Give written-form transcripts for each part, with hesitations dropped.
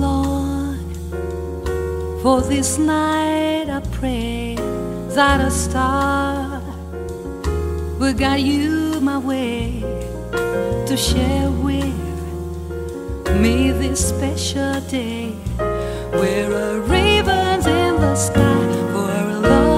Lord, for this night I pray that a star will guide you my way to share with me this special day, where a raven's in the sky for a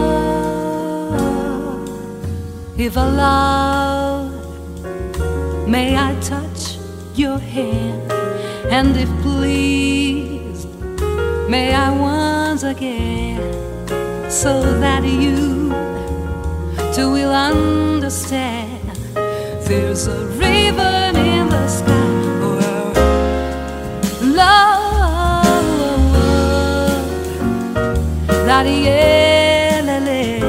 love. If allowed, may I touch your hand, and if pleased, may I once again, so that you too will understand. There's a raven in the sky for our love. La yeah, la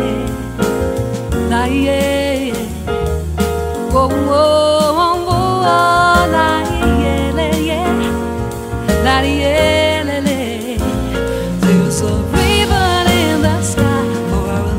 la yeah, whoa whoa whoa, la yeah, la yeah, la la. There's a raven in the sky for our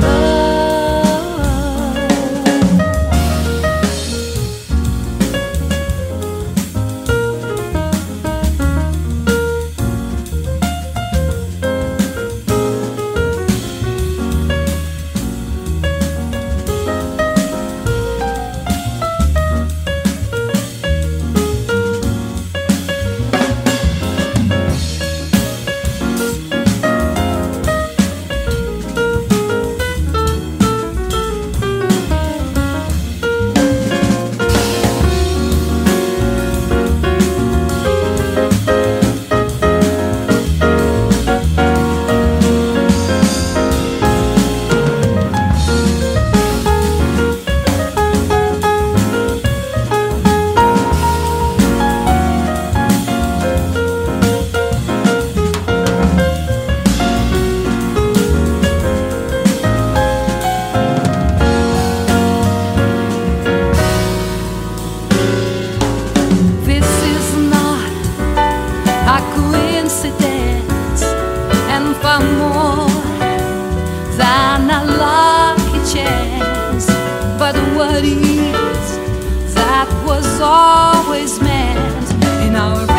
far more than a lucky chance, but what is that was always meant in our